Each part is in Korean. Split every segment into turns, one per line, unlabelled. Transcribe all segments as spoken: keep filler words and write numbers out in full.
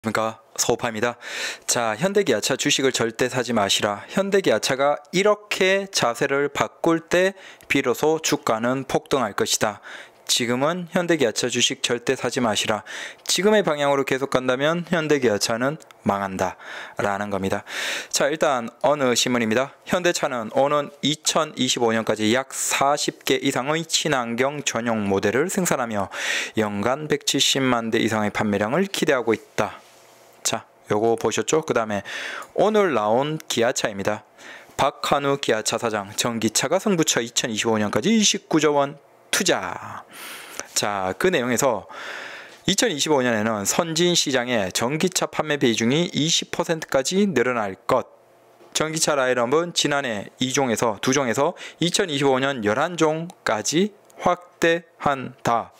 그러니까 서우파입니다. 자, 현대기아차 주식을 절대 사지 마시라. 현대기아차가 이렇게 자세를 바꿀 때 비로소 주가는 폭등할 것이다. 지금은 현대기아차 주식 절대 사지 마시라. 지금의 방향으로 계속 간다면 현대기아차는 망한다 라는 겁니다. 자, 일단 어느 신문입니다. 현대차는 오는 이천이십오 년까지 약 사십 개 이상의 친환경 전용 모델을 생산하며 연간 백칠십만 대 이상의 판매량을 기대하고 있다. 자, 요거 보셨죠? 그 다음에 오늘 나온 기아차입니다. 박한우 기아차 사장, 전기차가 승부처 이천이십오 년까지 이십구조 원 투자. 자, 그 내용에서 이천이십오 년에는 선진 시장의 전기차 판매 비중이 이십 퍼센트까지 늘어날 것. 전기차 라인업은 지난해 이 종에서 두 종에서 이천이십오 년 열한 종까지 확대한다.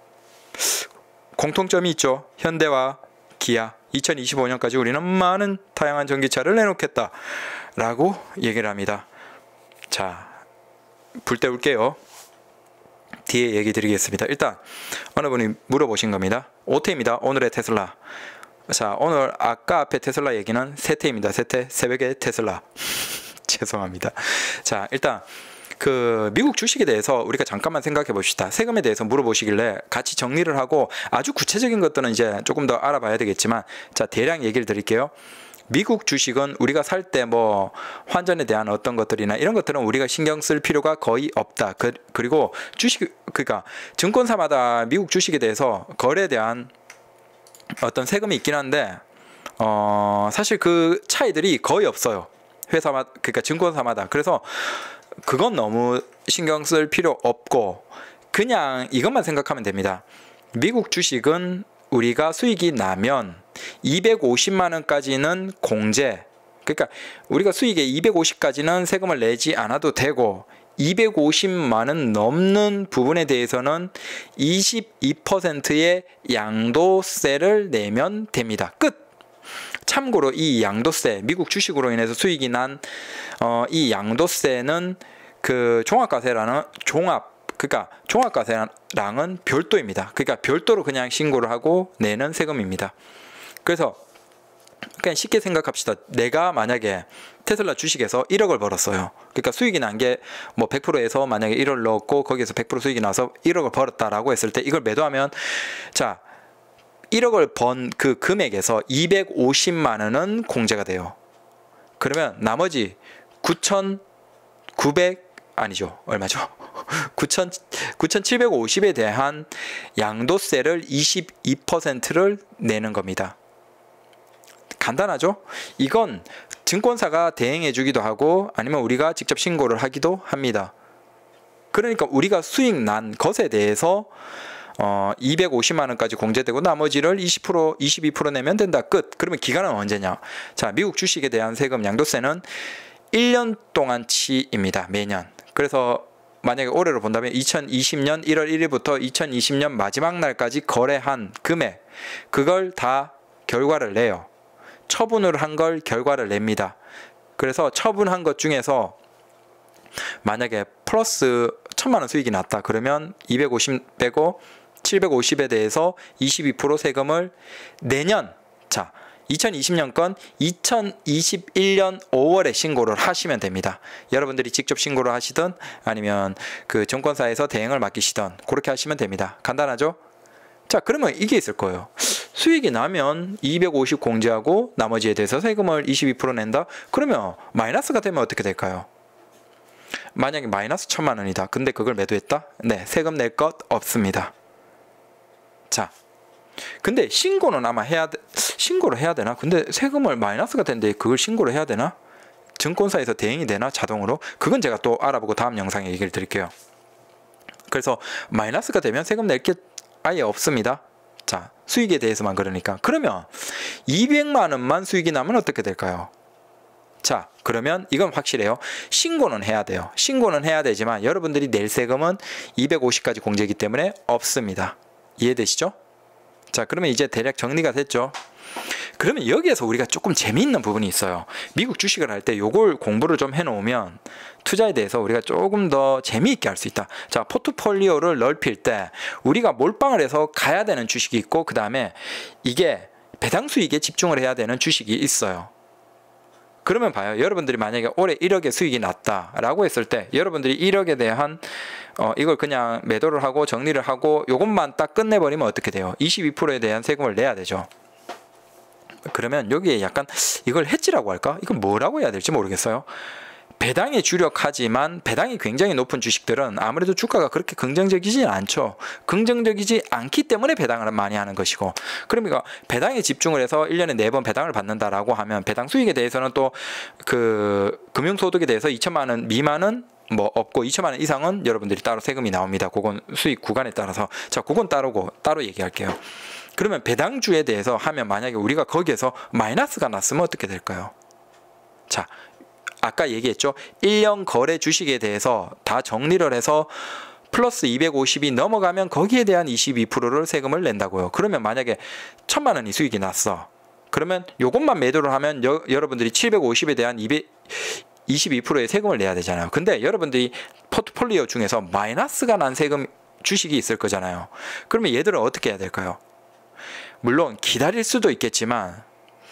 공통점이 있죠. 현대와 기아. 이천이십오 년까지 우리는 많은 다양한 전기차를 내놓겠다 라고 얘기를 합니다. 자, 불 때울게요. 뒤에 얘기 드리겠습니다. 일단 어느 분이 물어보신 겁니다. 오태입니다. 오늘의 테슬라. 자, 오늘 아까 앞에 테슬라 얘기는 세태입니다. 세태, 새벽에 테슬라. 죄송합니다. 자, 일단 그 미국 주식에 대해서 우리가 잠깐만 생각해 봅시다. 세금에 대해서 물어보시길래 같이 정리를 하고 아주 구체적인 것들은 이제 조금 더 알아봐야 되겠지만, 자, 대략 얘기를 드릴게요. 미국 주식은 우리가 살 때 뭐 환전에 대한 어떤 것들이나 이런 것들은 우리가 신경 쓸 필요가 거의 없다. 그, 그리고 주식, 그러니까 증권사마다 미국 주식에 대해서 거래에 대한 어떤 세금이 있긴 한데 어 사실 그 차이들이 거의 없어요. 회사마다, 그러니까 증권사마다. 그래서 그건 너무 신경 쓸 필요 없고 그냥 이것만 생각하면 됩니다. 미국 주식은 우리가 수익이 나면 이백오십만 원까지는 공제, 그러니까 우리가 수익의 이백오십까지는 세금을 내지 않아도 되고 이백오십만 원 넘는 부분에 대해서는 이십이 퍼센트의 양도세를 내면 됩니다. 끝! 참고로 이 양도세, 미국 주식으로 인해서 수익이 난 어, 이 양도세는 그 종합과세라는 종합, 그러니까 종합과세랑은 별도입니다. 그러니까 별도로 그냥 신고를 하고 내는 세금입니다. 그래서 그냥 쉽게 생각합시다. 내가 만약에 테슬라 주식에서 일억을 벌었어요. 그러니까 수익이 난 게 뭐 백 퍼센트에서 만약에 일억을 넣었고 거기에서 백 퍼센트 수익이 나서 일억을 벌었다라고 했을 때 이걸 매도하면, 자, 일억을 번 그 금액에서 이백오십만 원은 공제가 돼요. 그러면 나머지 구천구백, 아니죠, 얼마죠? 구천칠백오십에 대한 양도세를 이십이 퍼센트를 내는 겁니다. 간단하죠? 이건 증권사가 대행해 주기도 하고 아니면 우리가 직접 신고를 하기도 합니다. 그러니까 우리가 수익 난 것에 대해서 어, 이백오십만 원까지 공제되고 나머지를 이십 퍼센트, 이십이 퍼센트 내면 된다. 끝. 그러면 기간은 언제냐? 자, 미국 주식에 대한 세금 양도세는 일 년 동안치입니다. 매년. 그래서 만약에 올해로 본다면 이천이십 년 일월 일일부터 이천이십 년 마지막 날까지 거래한 금액, 그걸 다 결과를 내요. 처분을 한 걸 결과를 냅니다. 그래서 처분한 것 중에서 만약에 플러스 천만 원 수익이 났다. 그러면 이백오십 빼고 칠백오십에 대해서 이십이 퍼센트 세금을 내년, 자, 이천이십 년 건 이천이십일 년 오월에 신고를 하시면 됩니다. 여러분들이 직접 신고를 하시든 아니면 그 증권사에서 대행을 맡기시든 그렇게 하시면 됩니다. 간단하죠? 자, 그러면 이게 있을 거예요. 수익이 나면 이백오십 공제하고 나머지에 대해서 세금을 이십이 퍼센트 낸다? 그러면 마이너스가 되면 어떻게 될까요? 만약에 마이너스 천만 원이다. 근데 그걸 매도했다? 네, 세금 낼 것 없습니다. 자, 근데 신고는 아마 해야 돼. 신고를 해야 되나? 근데 세금을 마이너스가 된데 그걸 신고를 해야 되나? 증권사에서 대행이 되나? 자동으로? 그건 제가 또 알아보고 다음 영상에 얘기를 드릴게요. 그래서 마이너스가 되면 세금 낼 게 아예 없습니다. 자, 수익에 대해서만 그러니까. 그러면 이백만 원만 수익이 나면 어떻게 될까요? 자, 그러면 이건 확실해요. 신고는 해야 돼요. 신고는 해야 되지만 여러분들이 낼 세금은 이백오십까지 공제이기 때문에 없습니다. 이해되시죠? 자, 그러면 이제 대략 정리가 됐죠? 그러면 여기에서 우리가 조금 재미있는 부분이 있어요. 미국 주식을 할 때 요걸 공부를 좀 해놓으면 투자에 대해서 우리가 조금 더 재미있게 할 수 있다. 자, 포트폴리오를 넓힐 때 우리가 몰빵을 해서 가야 되는 주식이 있고 그 다음에 이게 배당 수익에 집중을 해야 되는 주식이 있어요. 그러면 봐요. 여러분들이 만약에 올해 일억의 수익이 났다라고 했을 때 여러분들이 일억에 대한 어, 이걸 그냥 매도를 하고 정리를 하고 요것만 딱 끝내버리면 어떻게 돼요? 이십이 퍼센트에 대한 세금을 내야 되죠. 그러면 여기에 약간 이걸 해지라고 할까? 이건 뭐라고 해야 될지 모르겠어요. 배당에 주력하지만 배당이 굉장히 높은 주식들은 아무래도 주가가 그렇게 긍정적이지 않죠. 긍정적이지 않기 때문에 배당을 많이 하는 것이고, 그러니까 배당에 집중을 해서 일 년에 네 번 배당을 받는다라고 하면 배당 수익에 대해서는 또 그 금융소득에 대해서 이천만 원 미만은 뭐 없고 이천만 원 이상은 여러분들이 따로 세금이 나옵니다. 그건 수익 구간에 따라서. 자, 그건 따르고 따로 얘기할게요. 그러면 배당주에 대해서 하면 만약에 우리가 거기에서 마이너스가 났으면 어떻게 될까요? 자, 아까 얘기했죠. 일 년 거래 주식에 대해서 다 정리를 해서 플러스 이백오십이 넘어가면 거기에 대한 이십이 퍼센트를 세금을 낸다고요. 그러면 만약에 천만 원이 수익이 났어. 그러면 요것만 매도를 하면 여, 여러분들이 칠백오십에 대한 이십이 퍼센트의 세금을 내야 되잖아요. 근데 여러분들이 포트폴리오 중에서 마이너스가 난 세금 주식이 있을 거잖아요. 그러면 얘들은 어떻게 해야 될까요? 물론 기다릴 수도 있겠지만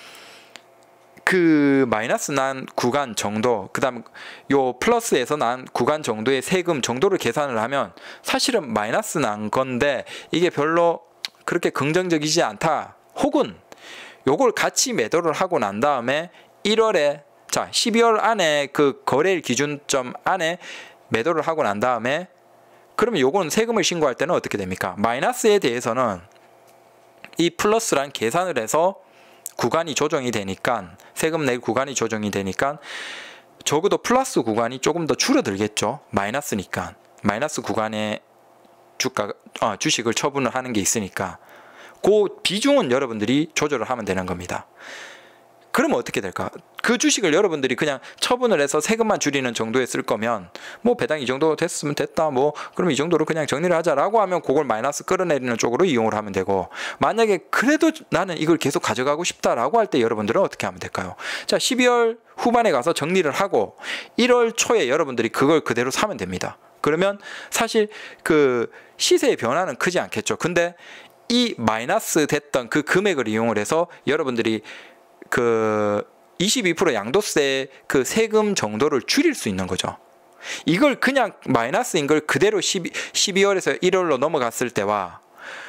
그 마이너스 난 구간 정도, 그 다음 요 플러스에서 난 구간 정도의 세금 정도를 계산을 하면 사실은 마이너스 난 건데 이게 별로 그렇게 긍정적이지 않다. 혹은 요걸 같이 매도를 하고 난 다음에 일월에, 자 십이월 안에 그 거래일 기준점 안에 매도를 하고 난 다음에 그러면 요건 세금을 신고할 때는 어떻게 됩니까? 마이너스에 대해서는 이 플러스란 계산을 해서 구간이 조정이 되니까, 세금 낼 구간이 조정이 되니까 적어도 플러스 구간이 조금 더 줄어들겠죠. 마이너스니까. 마이너스 구간에 주가, 어, 주식을 처분을 하는 게 있으니까 그 비중은 여러분들이 조절을 하면 되는 겁니다. 그러면 어떻게 될까? 그 주식을 여러분들이 그냥 처분을 해서 세금만 줄이는 정도에 쓸 거면 뭐 배당 이 정도 됐으면 됐다, 뭐 그럼 이 정도로 그냥 정리를 하자라고 하면 그걸 마이너스 끌어내리는 쪽으로 이용을 하면 되고, 만약에 그래도 나는 이걸 계속 가져가고 싶다라고 할 때 여러분들은 어떻게 하면 될까요? 자, 십이월 후반에 가서 정리를 하고 일월 초에 여러분들이 그걸 그대로 사면 됩니다. 그러면 사실 그 시세의 변화는 크지 않겠죠. 근데 이 마이너스 됐던 그 금액을 이용을 해서 여러분들이 그 이십이 퍼센트 양도세 그 세금 정도를 줄일 수 있는 거죠. 이걸 그냥 마이너스인 걸 그대로 십이월에서 일월로 넘어갔을 때와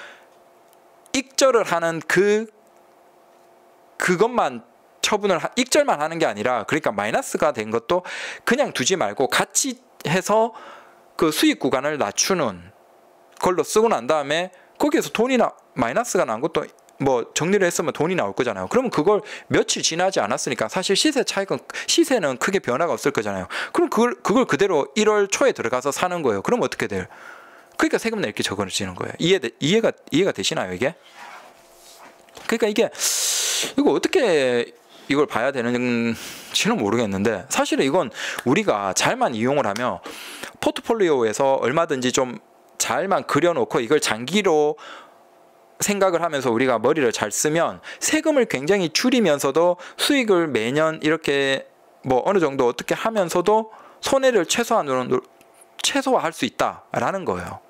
익절을 하는 그 그것만 처분을 하, 익절만 하는 게 아니라, 그러니까 마이너스가 된 것도 그냥 두지 말고 같이 해서 그 수익 구간을 낮추는 걸로 쓰고 난 다음에 거기에서 돈이 나 마이너스가 난 것도 뭐 정리를 했으면 돈이 나올 거잖아요. 그러면 그걸 며칠 지나지 않았으니까 사실 시세 차익은, 시세는 크게 변화가 없을 거잖아요. 그럼 그걸 그걸 그대로 일월 초에 들어가서 사는 거예요. 그럼 어떻게 돼요? 그러니까 세금 낼 게 적어지는 거예요. 이해 이해가 이해가 되시나요, 이게? 그러니까 이게 이거 어떻게 이걸 봐야 되는지는 모르겠는데, 사실은 이건 우리가 잘만 이용을 하면 포트폴리오에서 얼마든지 좀 잘만 그려놓고 이걸 장기로 생각을 하면서 우리가 머리를 잘 쓰면 세금을 굉장히 줄이면서도 수익을 매년 이렇게 뭐 어느 정도 어떻게 하면서도 손해를 최소한으로 최소화할 수 있다라는 거예요.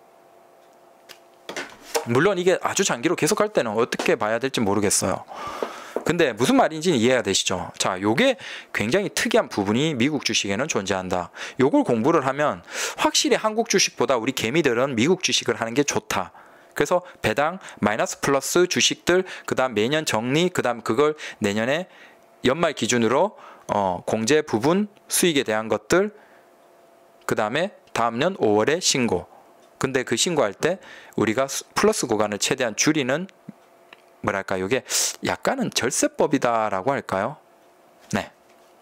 물론 이게 아주 장기로 계속할 때는 어떻게 봐야 될지 모르겠어요. 근데 무슨 말인지는 이해가 되시죠? 자, 요게 굉장히 특이한 부분이 미국 주식에는 존재한다. 요걸 공부를 하면 확실히 한국 주식보다 우리 개미들은 미국 주식을 하는 게 좋다. 그래서 배당, 마이너스 플러스 주식들, 그 다음 매년 정리, 그 다음 그걸 내년에 연말 기준으로 어, 공제 부분 수익에 대한 것들, 그 다음에 다음 년 오월에 신고. 근데 그 신고할 때 우리가 플러스 구간을 최대한 줄이는, 뭐랄까, 이게 약간은 절세법이다라고 할까요? 네.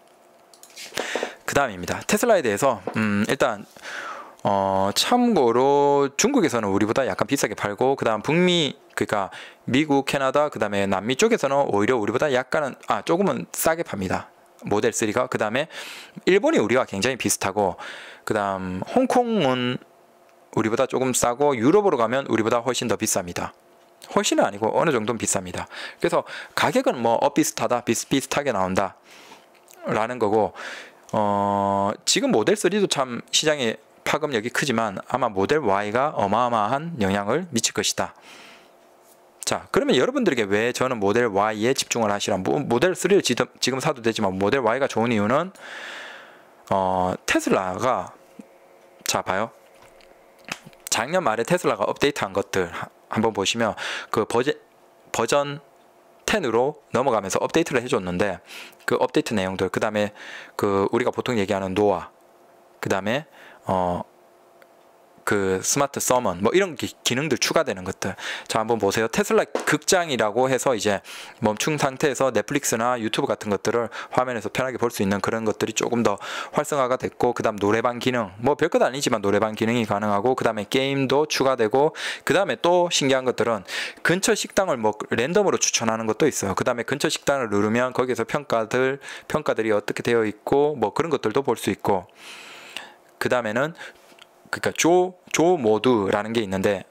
그 다음입니다. 테슬라에 대해서 음, 일단 어, 참고로 중국에서는 우리보다 약간 비싸게 팔고, 그 다음 북미, 그러니까 미국, 캐나다, 그 다음에 남미 쪽에서는 오히려 우리보다 약간은, 아, 조금은 싸게 팝니다. 모델 쓰리가. 그 다음에 일본이 우리와 굉장히 비슷하고, 그 다음 홍콩은 우리보다 조금 싸고, 유럽으로 가면 우리보다 훨씬 더 비쌉니다. 훨씬은 아니고 어느 정도는 비쌉니다. 그래서 가격은 뭐 엇비슷하다, 비슷비슷하게 나온다 라는 거고, 어, 지금 모델 쓰리도 참 시장에 파급력이 크지만 아마 모델 Y가 어마어마한 영향을 미칠 것이다. 자, 그러면 여러분들에게 왜 저는 모델 Y에 집중을 하시라, 모델 쓰리를 지금 사도 되지만 모델 Y가 좋은 이유는 어, 테슬라가, 자 봐요, 작년 말에 테슬라가 업데이트한 것들 한번 보시면 그 버전, 버전 텐으로 넘어가면서 업데이트를 해줬는데 그 업데이트 내용들, 그 다음에 그 우리가 보통 얘기하는 노아, 그 다음에 어 그 스마트 서먼 뭐 이런 기, 기능들 추가되는 것들. 자, 한번 보세요. 테슬라 극장이라고 해서 이제 멈춘 상태에서 넷플릭스나 유튜브 같은 것들을 화면에서 편하게 볼 수 있는 그런 것들이 조금 더 활성화가 됐고, 그 다음 노래방 기능, 뭐 별것 아니지만 노래방 기능이 가능하고, 그 다음에 게임도 추가되고, 그 다음에 또 신기한 것들은 근처 식당을 뭐 랜덤으로 추천하는 것도 있어요. 그 다음에 근처 식당을 누르면 거기에서 평가들 평가들이 어떻게 되어 있고 뭐 그런 것들도 볼 수 있고, 그 다음에는 그러니까 조, 조 모드라는 게 있는데,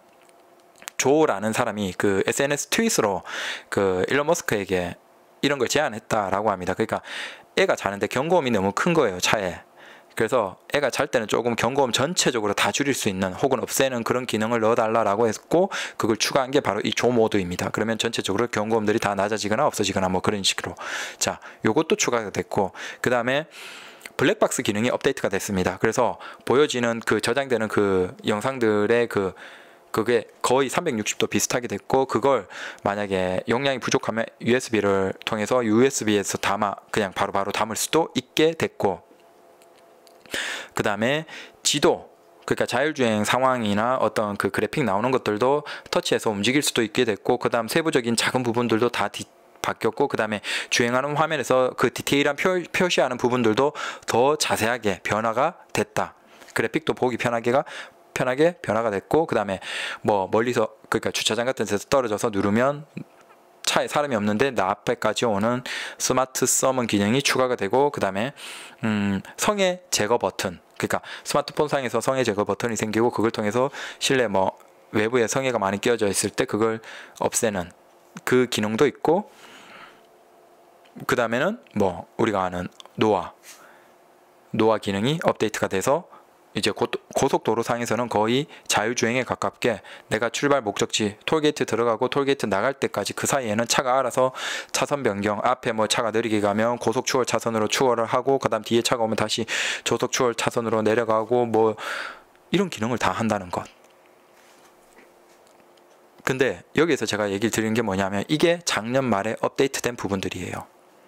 조라는 사람이 그 에스엔에스 트윗으로 그 일론 머스크에게 이런 걸 제안했다라고 합니다. 그러니까 애가 자는데 경고음이 너무 큰 거예요, 차에. 그래서 애가 잘 때는 조금 경고음 전체적으로 다 줄일 수 있는 혹은 없애는 그런 기능을 넣어달라고 했고, 그걸 추가한 게 바로 이 조 모드입니다. 그러면 전체적으로 경고음들이 다 낮아지거나 없어지거나 뭐 그런 식으로. 자, 요것도 추가가 됐고, 그 다음에 블랙박스 기능이 업데이트가 됐습니다. 그래서 보여지는 그 저장되는 그 영상들의 그 그게 거의 삼백육십 도 비슷하게 됐고, 그걸 만약에 용량이 부족하면 유에스비를 통해서 유에스비에서 담아 그냥 바로바로 바로 담을 수도 있게 됐고, 그 다음에 지도, 그러니까 자율주행 상황이나 어떤 그 그래픽 나오는 것들도 터치해서 움직일 수도 있게 됐고, 그 다음 세부적인 작은 부분들도 다 디, 바뀌었고, 그 다음에 주행하는 화면에서 그 디테일한 표, 표시하는 부분들도 더 자세하게 변화가 됐다. 그래픽도 보기 편하게가 편하게 변화가 됐고, 그 다음에 뭐 멀리서, 그러니까 주차장 같은 데서 떨어져서 누르면 차에 사람이 없는데 나 앞에까지 오는 스마트 서먼 기능이 추가가 되고, 그 다음에 음, 성애 제거 버튼, 그러니까 스마트폰 상에서 성애 제거 버튼이 생기고, 그걸 통해서 실내 뭐 외부에 성애가 많이 끼워져 있을 때 그걸 없애는 그 기능도 있고, 그 다음에는 뭐 우리가 아는 노아 노아 기능이 업데이트가 돼서 이제 고, 고속도로 상에서는 거의 자율주행에 가깝게 내가 출발 목적지 톨게이트 들어가고 톨게이트 나갈 때까지 그 사이에는 차가 알아서 차선 변경, 앞에 뭐 차가 느리게 가면 고속 추월 차선으로 추월을 하고, 그 다음 뒤에 차가 오면 다시 조속 추월 차선으로 내려가고 뭐 이런 기능을 다 한다는 것. 근데 여기에서 제가 얘기를 드리는 게 뭐냐면, 이게 작년 말에 업데이트된 부분들이에요.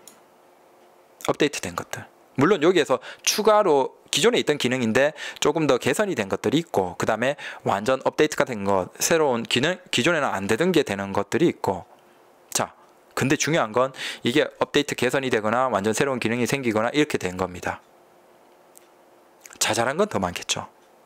업데이트된 것들. 물론 여기에서 추가로 기존에 있던 기능인데 조금 더 개선이 된 것들이 있고, 그 다음에 완전 업데이트가 된 것, 새로운 기능, 기존에는 안 되던 게 되는 것들이 있고. 자, 근데 중요한 건 이게 업데이트 개선이 되거나 완전 새로운 기능이 생기거나 이렇게 된 겁니다. 자잘한 건 더 많겠죠.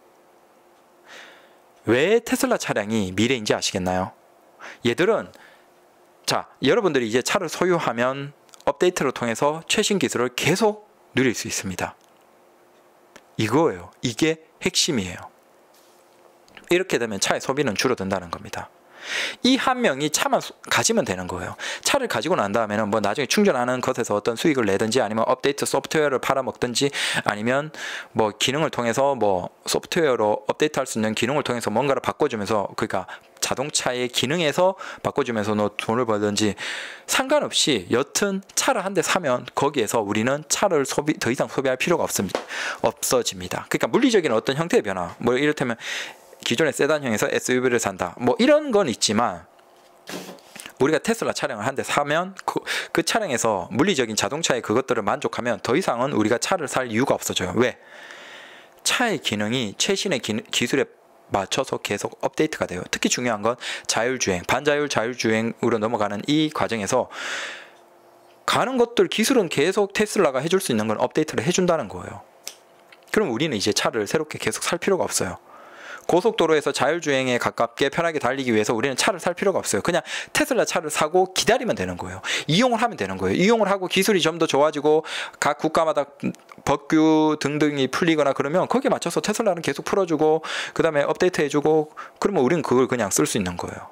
왜 테슬라 차량이 미래인지 아시겠나요? 얘들은, 자, 여러분들이 이제 차를 소유하면 업데이트를 통해서 최신 기술을 계속 누릴 수 있습니다. 이거예요. 이게 핵심이에요. 이렇게 되면 차의 소비는 줄어든다는 겁니다. 이 한 명이 차만 가지면 되는 거예요. 차를 가지고 난 다음에는 뭐 나중에 충전하는 것에서 어떤 수익을 내든지, 아니면 업데이트 소프트웨어를 팔아먹든지, 아니면 뭐 기능을 통해서 뭐 소프트웨어로 업데이트할 수 있는 기능을 통해서 뭔가를 바꿔주면서, 그러니까 자동차의 기능에서 바꿔주면서 너 돈을 벌든지 상관없이, 여튼 차를 한 대 사면 거기에서 우리는 차를 소비, 더 이상 소비할 필요가 없습니다. 없어집니다. 그러니까 물리적인 어떤 형태의 변화, 뭐 이를테면 기존의 세단형에서 에스유브이를 산다, 뭐 이런 건 있지만, 우리가 테슬라 차량을 한 대 사면 그, 그 차량에서 물리적인 자동차의 그것들을 만족하면 더 이상은 우리가 차를 살 이유가 없어져요. 왜? 차의 기능이 최신의 기, 기술에 맞춰서 계속 업데이트가 돼요. 특히 중요한 건 자율주행, 반자율 자율주행으로 넘어가는 이 과정에서 가는 것들, 기술은 계속 테슬라가 해줄 수 있는 건 업데이트를 해준다는 거예요. 그럼 우리는 이제 차를 새롭게 계속 살 필요가 없어요. 고속도로에서 자율주행에 가깝게 편하게 달리기 위해서 우리는 차를 살 필요가 없어요. 그냥 테슬라 차를 사고 기다리면 되는 거예요. 이용을 하면 되는 거예요. 이용을 하고 기술이 좀 더 좋아지고 각 국가마다 법규 등등이 풀리거나 그러면 거기에 맞춰서 테슬라는 계속 풀어주고, 그 다음에 업데이트 해주고, 그러면 우리는 그걸 그냥 쓸 수 있는 거예요.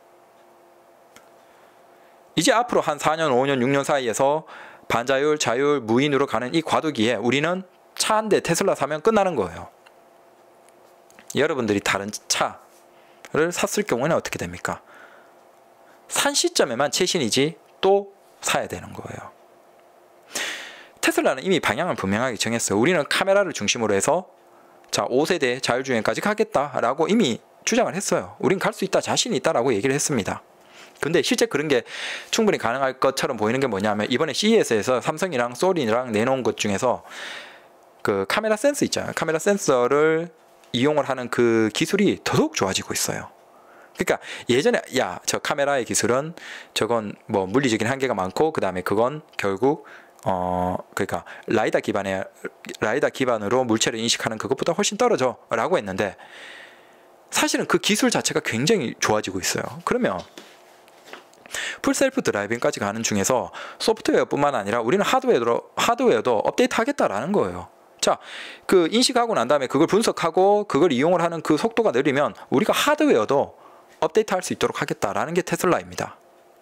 이제 앞으로 한 사 년, 오 년, 육 년 사이에서 반자율, 자율, 무인으로 가는 이 과도기에 우리는 차 한 대 테슬라 사면 끝나는 거예요. 여러분들이 다른 차를 샀을 경우에는 어떻게 됩니까? 산 시점에만 최신이지 또 사야 되는 거예요. 테슬라는 이미 방향을 분명하게 정했어요. 우리는 카메라를 중심으로 해서 자 오 세대 자율주행까지 가겠다라고 이미 주장을 했어요. 우린 갈 수 있다, 자신이 있다라고 얘기를 했습니다. 근데 실제 그런 게 충분히 가능할 것처럼 보이는 게 뭐냐면 이번에 씨이에스에서 삼성이랑 소니랑 내놓은 것 중에서 그 카메라 센서 있잖아요. 카메라 센서를 이용을 하는 그 기술이 더더욱 좋아지고 있어요. 그러니까 예전에 야, 저 카메라의 기술은 저건 뭐 물리적인 한계가 많고 그 다음에 그건 결국 어 그러니까 라이다 기반의 라이다 기반으로 물체를 인식하는 그것보다 훨씬 떨어져라고 했는데 사실은 그 기술 자체가 굉장히 좋아지고 있어요. 그러면 풀셀프 드라이빙까지 가는 중에서 소프트웨어뿐만 아니라 우리는 하드웨어도 하드웨어도 업데이트하겠다라는 거예요. 자, 그 인식하고 난 다음에 그걸 분석하고 그걸 이용을 하는 그 속도가 느리면 우리가 하드웨어도 업데이트할 수 있도록 하겠다라는 게 테슬라입니다.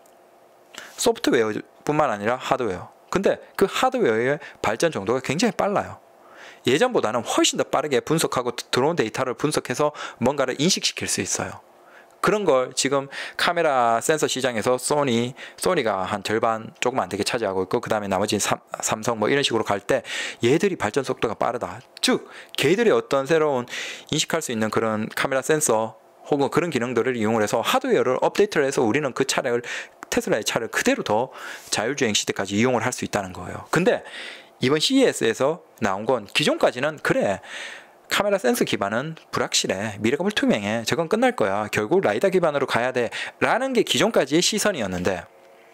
소프트웨어뿐만 아니라 하드웨어. 근데 그 하드웨어의 발전 정도가 굉장히 빨라요. 예전보다는 훨씬 더 빠르게 분석하고 들어온 데이터를 분석해서 뭔가를 인식시킬 수 있어요. 그런 걸 지금 카메라 센서 시장에서 소니, 소니가 한 절반 조금 안 되게 차지하고 있고 그 다음에 나머지 삼, 삼성 뭐 이런 식으로 갈 때 얘들이 발전 속도가 빠르다. 즉 걔들의 어떤 새로운 인식할 수 있는 그런 카메라 센서 혹은 그런 기능들을 이용을 해서 하드웨어를 업데이트를 해서 우리는 그 차량을 테슬라의 차를 그대로 더 자율주행 시대까지 이용을 할 수 있다는 거예요. 근데 이번 씨이에스에서 나온 건 기존까지는 그래 카메라 센서 기반은 불확실해, 미래가 불투명해, 저건 끝날 거야, 결국 라이다 기반으로 가야 돼 라는 게 기존까지의 시선이었는데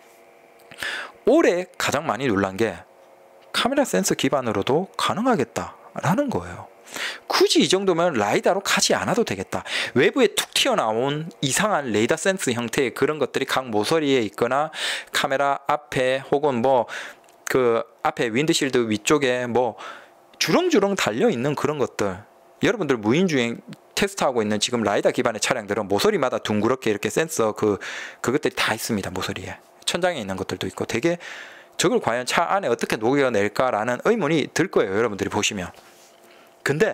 올해 가장 많이 놀란 게 카메라 센서 기반으로도 가능하겠다 라는 거예요. 굳이 이 정도면 라이다로 가지 않아도 되겠다. 외부에 툭 튀어나온 이상한 레이더 센스 형태의 그런 것들이 각 모서리에 있거나 카메라 앞에 혹은 뭐 그 앞에 윈드실드 위쪽에 뭐 주렁주렁 달려있는 그런 것들, 여러분들 무인주행 테스트하고 있는 지금 라이다 기반의 차량들은 모서리마다 둥그렇게 이렇게 센서 그 그것들이 다 있습니다. 모서리에 천장에 있는 것들도 있고 되게 저걸 과연 차 안에 어떻게 녹여낼까라는 의문이 들 거예요. 여러분들이 보시면. 근데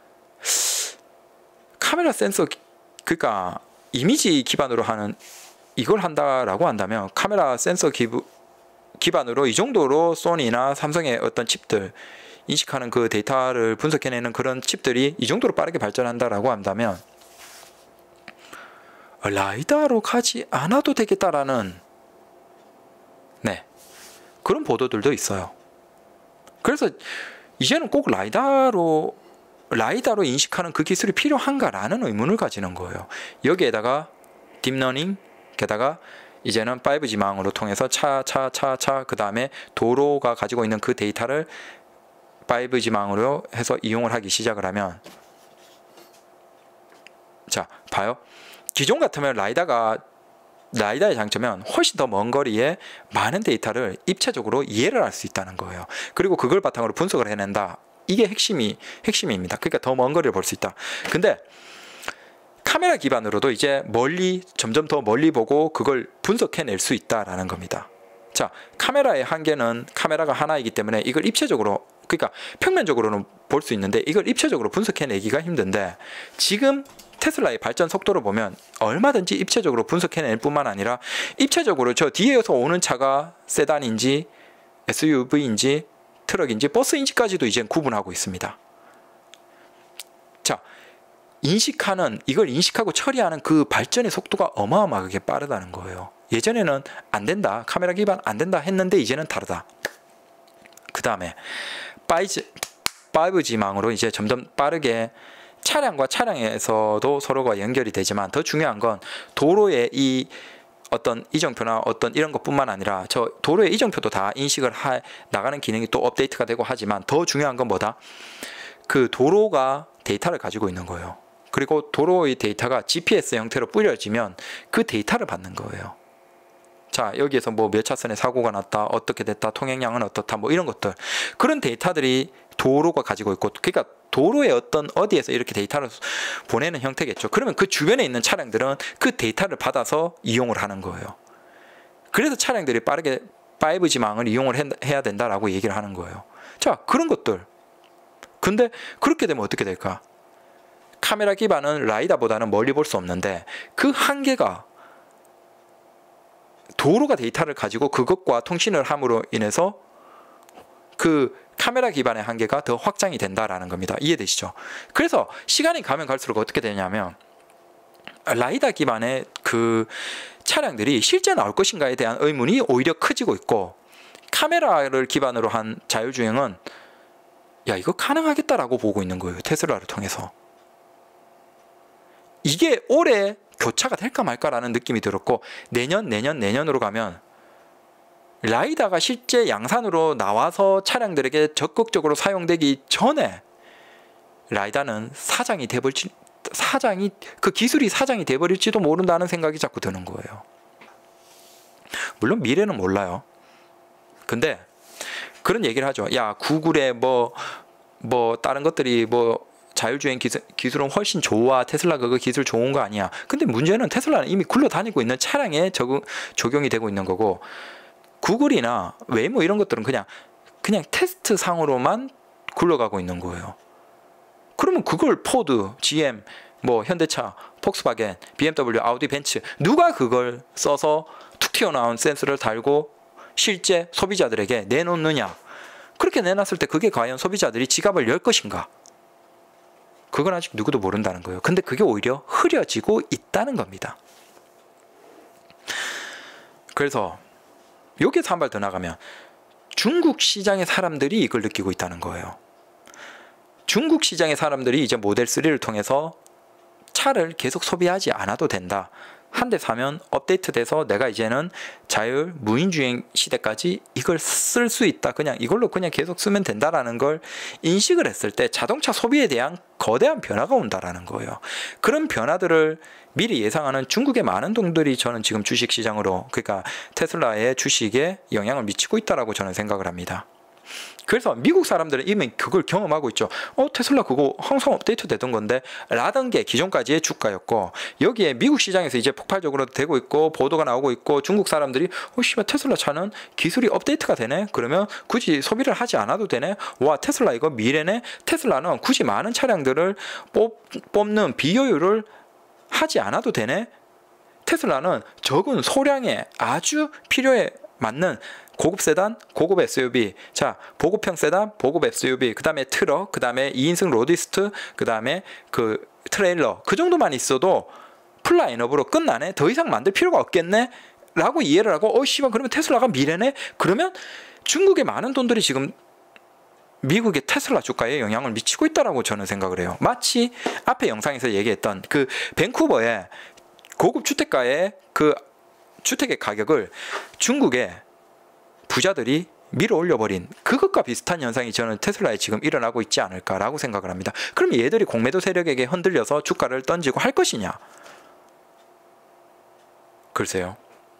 카메라 센서 그러니까 이미지 기반으로 하는 이걸 한다라고 한다면 카메라 센서 기부, 기반으로 이 정도로 소니나 삼성의 어떤 칩들 인식하는 그 데이터를 분석해내는 그런 칩들이 이 정도로 빠르게 발전한다라고 한다면 라이다로 가지 않아도 되겠다라는 네 그런 보도들도 있어요. 그래서 이제는 꼭 라이다로 라이다로 인식하는 그 기술이 필요한가라는 의문을 가지는 거예요. 여기에다가 딥러닝 게다가 이제는 파이브지망으로 통해서 차, 차, 차, 차 그 다음에 도로가 가지고 있는 그 데이터를 파이브지망으로 해서 이용을 하기 시작을 하면 자 봐요. 기존 같으면 라이다가 라이다의 장점은 훨씬 더 먼 거리에 많은 데이터를 입체적으로 이해를 할 수 있다는 거예요. 그리고 그걸 바탕으로 분석을 해낸다. 이게 핵심이 핵심입니다. 그러니까 더 먼 거리를 볼 수 있다. 근데 카메라 기반으로도 이제 멀리 점점 더 멀리 보고 그걸 분석해낼 수 있다라는 겁니다. 자, 카메라의 한계는 카메라가 하나이기 때문에 이걸 입체적으로 그러니까 평면적으로는 볼 수 있는데 이걸 입체적으로 분석해내기가 힘든데 지금 테슬라의 발전 속도를 보면 얼마든지 입체적으로 분석해낼 뿐만 아니라 입체적으로 저 뒤에서 오는 차가 세단인지 에스유브이인지 트럭인지 버스인지까지도 이제 구분하고 있습니다. 자, 인식하는 이걸 인식하고 처리하는 그 발전의 속도가 어마어마하게 빠르다는 거예요. 예전에는 안 된다, 카메라 기반 안 된다 했는데 이제는 다르다. 그 다음에 파이브지망으로 이제 점점 빠르게 차량과 차량에서도 서로가 연결이 되지만 더 중요한 건 도로의 이 어떤 이정표나 어떤 이런 것뿐만 아니라 저 도로의 이정표도 다 인식을 하, 나가는 기능이 또 업데이트가 되고 하지만 더 중요한 건 뭐다? 그 도로가 데이터를 가지고 있는 거예요. 그리고 도로의 데이터가 지피에스 형태로 뿌려지면 그 데이터를 받는 거예요. 자, 여기에서 뭐 몇 차선에 사고가 났다, 어떻게 됐다, 통행량은 어떻다, 뭐 이런 것들. 그런 데이터들이 도로가 가지고 있고, 그러니까 도로의 어떤 어디에서 이렇게 데이터를 보내는 형태겠죠. 그러면 그 주변에 있는 차량들은 그 데이터를 받아서 이용을 하는 거예요. 그래서 차량들이 빠르게 파이브지망을 이용을 해야 된다라고 얘기를 하는 거예요. 자, 그런 것들. 근데 그렇게 되면 어떻게 될까? 카메라 기반은 라이다보다는 멀리 볼 수 없는데 그 한계가 도로가 데이터를 가지고 그것과 통신을 함으로 인해서 그 카메라 기반의 한계가 더 확장이 된다라는 겁니다. 이해되시죠? 그래서 시간이 가면 갈수록 어떻게 되냐면 라이다 기반의 그 차량들이 실제 나올 것인가에 대한 의문이 오히려 커지고 있고, 카메라를 기반으로 한 자율주행은 야 이거 가능하겠다라고 보고 있는 거예요. 테슬라를 통해서. 이게 올해 교차가 될까 말까라는 느낌이 들었고, 내년 내년 내년으로 가면 라이다가 실제 양산으로 나와서 차량들에게 적극적으로 사용되기 전에 라이다는 사장이 돼버릴지, 사장이 그 기술이 사장이 돼버릴지도 모른다는 생각이 자꾸 드는 거예요. 물론 미래는 몰라요. 근데 그런 얘기를 하죠. 야 구글의 뭐 뭐 다른 것들이 뭐 자율주행 기술, 기술은 훨씬 좋아. 테슬라 그거 기술 좋은 거 아니야. 근데 문제는 테슬라는 이미 굴러다니고 있는 차량에 적용, 적용이 되고 있는 거고, 구글이나 웨이모 이런 것들은 그냥 그냥 테스트 상으로만 굴러가고 있는 거예요. 그러면 그걸 포드, 지엠, 뭐 현대차, 폭스바겐, 비엠더블유, 아우디, 벤츠 누가 그걸 써서 툭 튀어나온 센서를 달고 실제 소비자들에게 내놓느냐? 그렇게 내놨을 때 그게 과연 소비자들이 지갑을 열 것인가? 그건 아직 누구도 모른다는 거예요. 근데 그게 오히려 흐려지고 있다는 겁니다. 그래서 여기서 한 발 더 나가면 중국 시장의 사람들이 이걸 느끼고 있다는 거예요. 중국 시장의 사람들이 이제 모델 쓰리를 통해서 차를 계속 소비하지 않아도 된다. 한 대 사면 업데이트돼서 내가 이제는 자율 무인주행 시대까지 이걸 쓸 수 있다. 그냥 이걸로 그냥 계속 쓰면 된다라는 걸 인식을 했을 때 자동차 소비에 대한 거대한 변화가 온다라는 거예요. 그런 변화들을 미리 예상하는 중국의 많은 동들이 저는 지금 주식시장으로, 그러니까 테슬라의 주식에 영향을 미치고 있다라고 저는 생각을 합니다. 그래서 미국 사람들은 이미 그걸 경험하고 있죠. 어 테슬라 그거 항상 업데이트 되던 건데 라던 게 기존까지의 주가였고, 여기에 미국 시장에서 이제 폭발적으로 되고 있고 보도가 나오고 있고, 중국 사람들이 어 씨발 테슬라 차는 기술이 업데이트가 되네. 그러면 굳이 소비를 하지 않아도 되네. 와 테슬라 이거 미래네. 테슬라는 굳이 많은 차량들을 뽑, 뽑는 비효율을 하지 않아도 되네. 테슬라는 적은 소량의 아주 필요에 맞는 고급 세단, 고급 에스유브이, 자 보급형 세단, 보급 에스유브이, 그 다음에 트럭, 그 다음에 이인승 로디스트, 그 다음에 그 트레일러, 그 정도만 있어도 풀라인업으로 끝나네. 더 이상 만들 필요가 없겠네 라고 이해를 하고, 어 씨발 그러면 테슬라가 미래네. 그러면 중국의 많은 돈들이 지금 미국의 테슬라 주가에 영향을 미치고 있다라고 저는 생각을 해요. 마치 앞에 영상에서 얘기했던 그 밴쿠버의 고급 주택가의 그 주택의 가격을 중국의 부자들이 밀어 올려버린 그것과 비슷한 현상이 저는 테슬라에 지금 일어나고 있지 않을까라고 생각을 합니다. 그럼 얘들이 공매도 세력에게 흔들려서 주가를 던지고 할 것이냐? 글쎄요.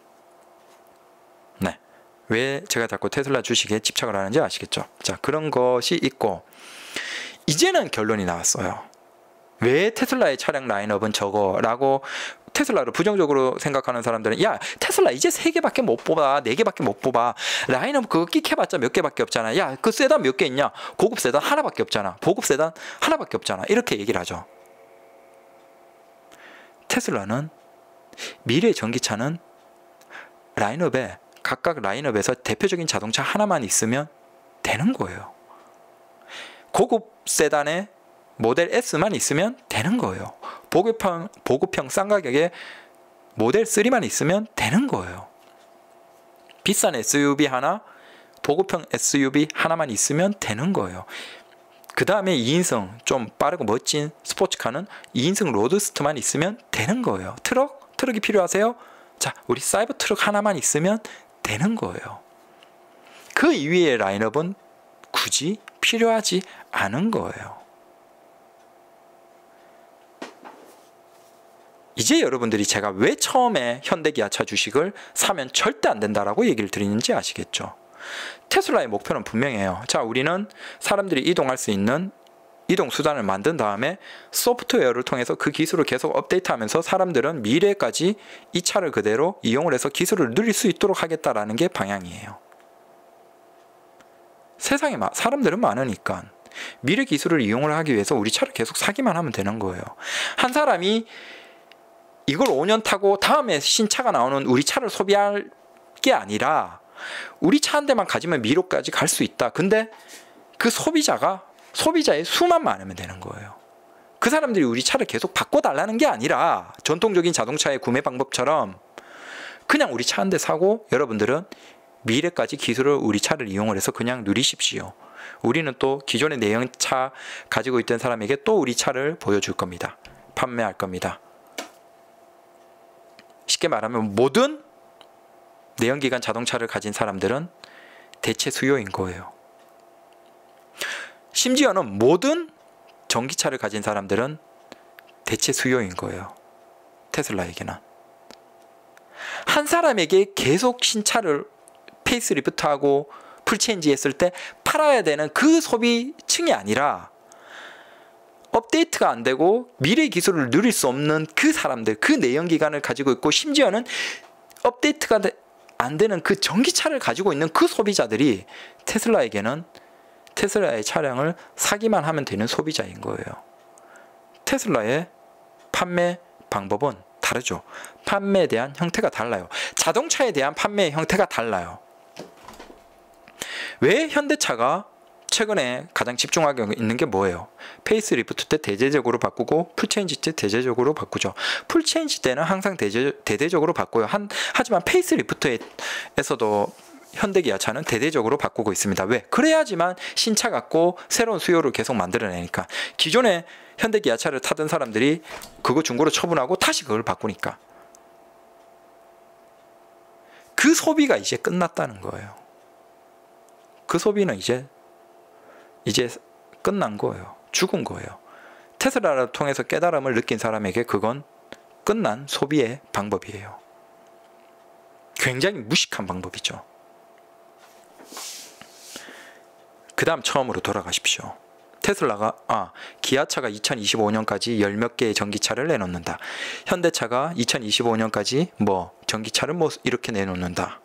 네. 왜 제가 자꾸 테슬라 주식에 집착을 하는지 아시겠죠? 자, 그런 것이 있고, 이제는 결론이 나왔어요. 왜 테슬라의 차량 라인업은 저거라고 테슬라를 부정적으로 생각하는 사람들은, 야 테슬라 이제 세 개밖에 못 뽑아, 네 개밖에 못 뽑아, 라인업 그거 끽해봤자 몇 개밖에 없잖아, 야 그 세단 몇 개 있냐, 고급 세단 하나밖에 없잖아, 보급 세단 하나밖에 없잖아, 이렇게 얘기를 하죠. 테슬라는 미래 전기차는 라인업에 각각 라인업에서 대표적인 자동차 하나만 있으면 되는 거예요. 고급 세단에 모델 S만 있으면 되는 거예요. 보급형, 보급형 싼 가격에 모델 쓰리만 있으면 되는 거예요. 비싼 에스유브이 하나, 보급형 에스유브이 하나만 있으면 되는 거예요. 그 다음에 이인승 좀 빠르고 멋진 스포츠카는 이인승 로드스트만 있으면 되는 거예요. 트럭? 트럭이 필요하세요? 자, 우리 사이버 트럭 하나만 있으면 되는 거예요. 그 이외의 라인업은 굳이 필요하지 않은 거예요. 이제 여러분들이 제가 왜 처음에 현대기아차 주식을 사면 절대 안 된다라고 얘기를 드리는지 아시겠죠? 테슬라의 목표는 분명해요. 자, 우리는 사람들이 이동할 수 있는 이동 수단을 만든 다음에 소프트웨어를 통해서 그 기술을 계속 업데이트하면서 사람들은 미래까지 이 차를 그대로 이용을 해서 기술을 누릴 수 있도록 하겠다라는 게 방향이에요. 세상에 사람들은 많으니까 미래 기술을 이용을 하기 위해서 우리 차를 계속 사기만 하면 되는 거예요. 한 사람이 이걸 오 년 타고 다음에 신차가 나오는 우리 차를 소비할 게 아니라 우리 차 한 대만 가지면 미로까지 갈 수 있다. 근데 그 소비자가 소비자의 수만 많으면 되는 거예요. 그 사람들이 우리 차를 계속 바꿔달라는 게 아니라 전통적인 자동차의 구매 방법처럼 그냥 우리 차 한 대 사고 여러분들은 미래까지 기술을 우리 차를 이용을 해서 그냥 누리십시오. 우리는 또 기존의 내연차 가지고 있던 사람에게 또 우리 차를 보여줄 겁니다. 판매할 겁니다. 쉽게 말하면 모든 내연기관 자동차를 가진 사람들은 대체 수요인 거예요. 심지어는 모든 전기차를 가진 사람들은 대체 수요인 거예요. 테슬라에게는. 한 사람에게 계속 신차를 페이스리프트하고 풀체인지 했을 때 팔아야 되는 그 소비층이 아니라 업데이트가 안 되고 미래 기술을 누릴 수 없는 그 사람들, 그 내연기관을 가지고 있고 심지어는 업데이트가 안 되는 그 전기차를 가지고 있는 그 소비자들이 테슬라에게는 테슬라의 차량을 사기만 하면 되는 소비자인 거예요. 테슬라의 판매 방법은 다르죠. 판매에 대한 형태가 달라요. 자동차에 대한 판매의 형태가 달라요. 왜 현대차가 최근에 가장 집중하고 있는 게 뭐예요? 페이스리프트 때 대대적으로 바꾸고 풀체인지 때 대대적으로 바꾸죠. 풀체인지 때는 항상 대대, 대대적으로 바꿔요. 한, 하지만 페이스리프트에서도 현대기아차는 대대적으로 바꾸고 있습니다. 왜? 그래야지만 신차 갖고 새로운 수요를 계속 만들어내니까. 기존에 현대기아차를 타던 사람들이 그거 중고로 처분하고 다시 그걸 바꾸니까. 그 소비가 이제 끝났다는 거예요. 그 소비는 이제 이제 끝난 거예요. 죽은 거예요. 테슬라를 통해서 깨달음을 느낀 사람에게 그건 끝난 소비의 방법이에요. 굉장히 무식한 방법이죠. 그 다음 처음으로 돌아가십시오. 테슬라가 아 기아차가 이천이십오 년까지 열 몇 개의 전기차를 내놓는다. 현대차가 이천이십오 년까지 뭐 전기차를 뭐 이렇게 내놓는다.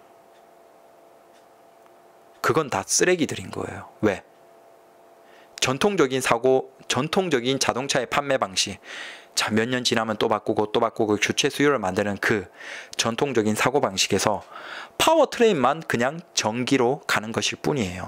그건 다 쓰레기들인 거예요. 왜? 전통적인 사고, 전통적인 자동차의 판매 방식. 자, 몇 년 지나면 또 바꾸고 또 바꾸고 교체 수요를 만드는 그 전통적인 사고 방식에서 파워트레인만 그냥 전기로 가는 것일 뿐이에요.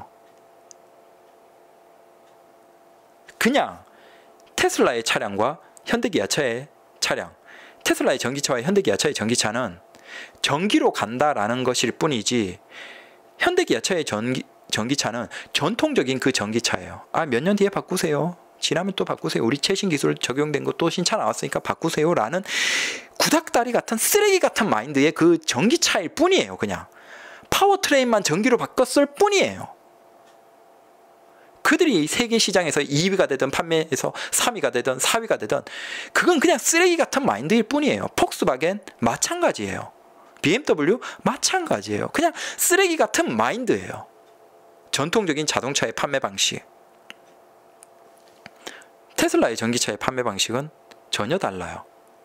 그냥 테슬라의 차량과 현대기아차의 차량, 테슬라의 전기차와 현대기아차의 전기차는 전기로 간다라는 것일 뿐이지 현대기아차의 전기, 전기차는 전통적인 그 전기차예요. 아, 몇 년 뒤에 바꾸세요. 지나면 또 바꾸세요. 우리 최신 기술 적용된 거 또 신차 나왔으니까 바꾸세요. 라는 구닥다리 같은 쓰레기 같은 마인드의 그 전기차일 뿐이에요. 그냥 파워트레인만 전기로 바꿨을 뿐이에요. 그들이 세계 시장에서 이 위가 되든 판매에서 삼 위가 되든 사 위가 되든 그건 그냥 쓰레기 같은 마인드일 뿐이에요. 폭스바겐 마찬가지예요. 비엠더블유 마찬가지예요. 그냥 쓰레기 같은 마인드예요. 전통적인 자동차의 판매 방식. 테슬라의 전기차의 판매 방식은 전혀 달라요.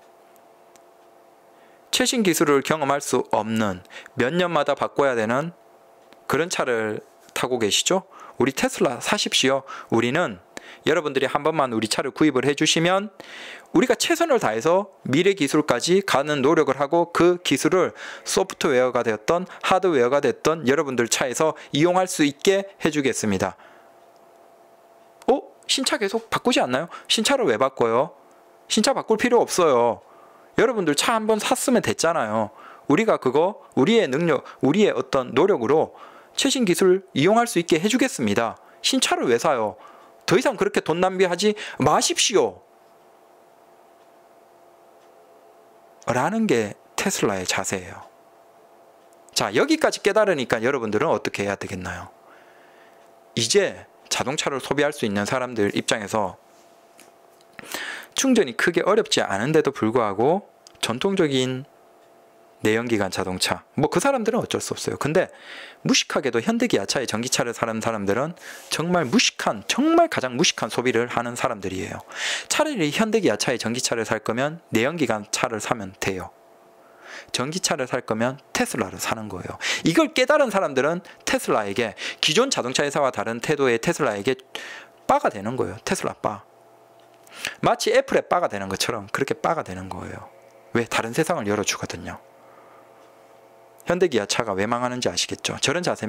최신 기술을 경험할 수 없는 몇 년마다 바꿔야 되는 그런 차를 타고 계시죠? 우리 테슬라 사십시오. 우리는 여러분들이 한 번만 우리 차를 구입을 해주시면 우리가 최선을 다해서 미래 기술까지 가는 노력을 하고 그 기술을 소프트웨어가 되었던 하드웨어가 됐던 여러분들 차에서 이용할 수 있게 해주겠습니다. 어? 신차 계속 바꾸지 않나요? 신차를 왜 바꿔요? 신차 바꿀 필요 없어요. 여러분들 차 한번 샀으면 됐잖아요. 우리가 그거 우리의 능력, 우리의 어떤 노력으로 최신 기술 이용할 수 있게 해주겠습니다. 신차를 왜 사요? 더 이상 그렇게 돈 낭비하지 마십시오. 라는 게 테슬라의 자세예요. 자, 여기까지 깨달으니까 여러분들은 어떻게 해야 되겠나요? 이제 자동차를 소비할 수 있는 사람들 입장에서 충전이 크게 어렵지 않은데도 불구하고 전통적인 내연기관 자동차, 뭐 그 사람들은 어쩔 수 없어요. 근데 무식하게도 현대기아차의 전기차를 사는 사람들은 정말 무식한, 정말 가장 무식한 소비를 하는 사람들이에요. 차라리 현대기아차의 전기차를 살 거면 내연기관 차를 사면 돼요. 전기차를 살 거면 테슬라를 사는 거예요. 이걸 깨달은 사람들은 테슬라에게, 기존 자동차 회사와 다른 태도의 테슬라에게 빠가 되는 거예요. 테슬라 빠. 마치 애플의 빠가 되는 것처럼 그렇게 빠가 되는 거예요. 왜? 다른 세상을 열어주거든요. 현대기아차가 왜 망하는지 아시겠죠? 저런 자세